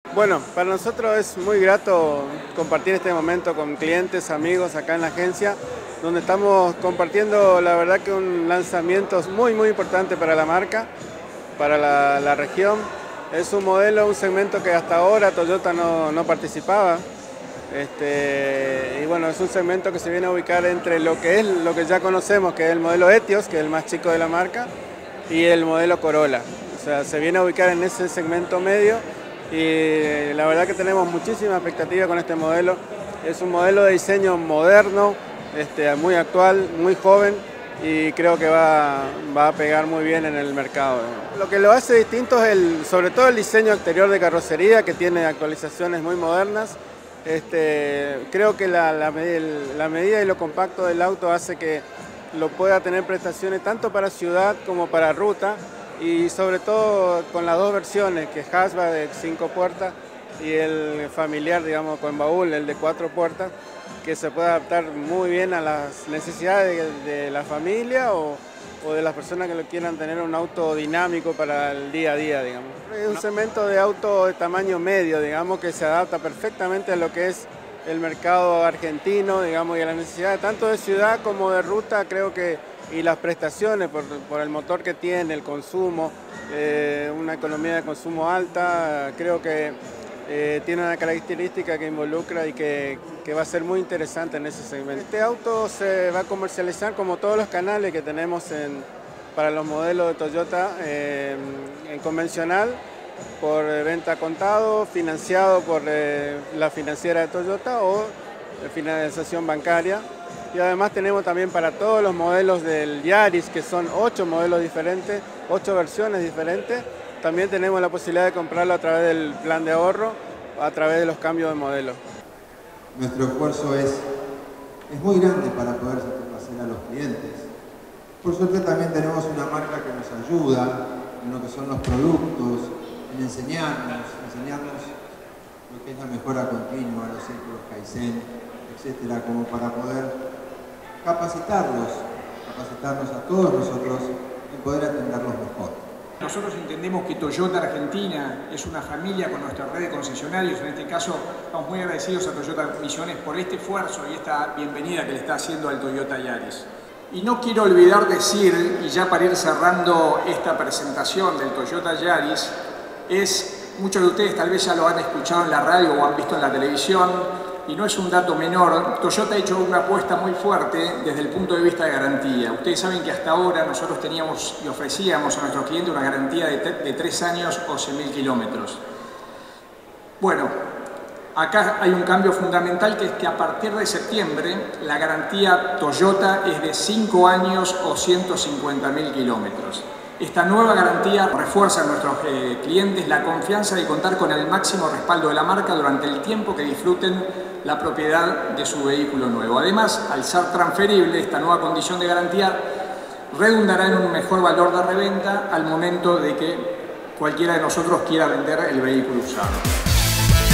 Bueno, para nosotros es muy grato compartir este momento con clientes, amigos acá en la agencia, donde estamos compartiendo la verdad que un lanzamiento muy importante para la marca, para la región. Es un modelo, un segmento que hasta ahora Toyota no participaba. Y bueno, es un segmento que se viene a ubicar entre lo que ya conocemos, que es el modelo Etios, que es el más chico de la marca, y el modelo Corolla. O sea, se viene a ubicar en ese segmento medio y la verdad que tenemos muchísima expectativa con este modelo. Es un modelo de diseño moderno, muy actual, muy joven y creo que va a pegar muy bien en el mercado. Lo que lo hace distinto es sobre todo el diseño exterior de carrocería, que tiene actualizaciones muy modernas. Creo que la medida y lo compacto del auto hace que lo pueda tener prestaciones tanto para ciudad como para ruta, y sobre todo con las dos versiones, que es hatchback de 5 puertas y el familiar, digamos, con baúl, el de 4 puertas, que se puede adaptar muy bien a las necesidades de la familia o de las personas que lo quieran tener un auto dinámico para el día a día, digamos. Es un segmento de auto de tamaño medio, digamos, que se adapta perfectamente a lo que es el mercado argentino, digamos, y a las necesidades tanto de ciudad como de ruta, creo que, y las prestaciones por el motor que tiene, el consumo, una economía de consumo alta, creo que tiene una característica que involucra y que va a ser muy interesante en ese segmento. Este auto se va a comercializar como todos los canales que tenemos para los modelos de Toyota en convencional, por venta a contado, financiado por la financiera de Toyota o financiación bancaria. Y además tenemos también para todos los modelos del Yaris, que son 8 modelos diferentes, 8 versiones diferentes. También tenemos la posibilidad de comprarlo a través del plan de ahorro, a través de los cambios de modelo. Nuestro esfuerzo es muy grande para poder satisfacer a los clientes. Por suerte también tenemos una marca que nos ayuda en lo que son los productos, en enseñarnos lo que es la mejora continua, los círculos Kaizen, etcétera, como para poder capacitarnos a todos nosotros y poder atenderlos mejor. Nosotros entendemos que Toyota Argentina es una familia con nuestra red de concesionarios. En este caso, estamos muy agradecidos a Toyota Misiones por este esfuerzo y esta bienvenida que le está haciendo al Toyota Yaris. Y no quiero olvidar decir, y ya para ir cerrando esta presentación del Toyota Yaris, muchos de ustedes tal vez ya lo han escuchado en la radio o han visto en la televisión, y no es un dato menor, Toyota ha hecho una apuesta muy fuerte desde el punto de vista de garantía. Ustedes saben que hasta ahora nosotros teníamos y ofrecíamos a nuestros clientes una garantía de 3 años o 100.000 kilómetros. Bueno, acá hay un cambio fundamental, que es que a partir de septiembre la garantía Toyota es de 5 años o 150.000 kilómetros. Esta nueva garantía refuerza a nuestros clientes la confianza de contar con el máximo respaldo de la marca durante el tiempo que disfruten la propiedad de su vehículo nuevo. Además, al ser transferible, esta nueva condición de garantía redundará en un mejor valor de reventa al momento de que cualquiera de nosotros quiera vender el vehículo usado.